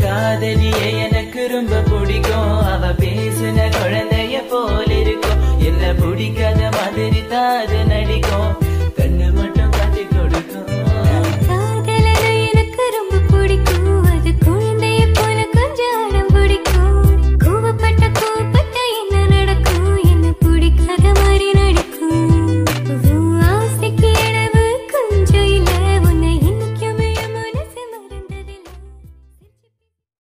காதலியே எனக்கு ரொம்ப பிடிக்கும் அவ பேசுன குழந்தைய போல இருக்கும் என்ன பிடிக்காத மாதிரி தான் அது நடி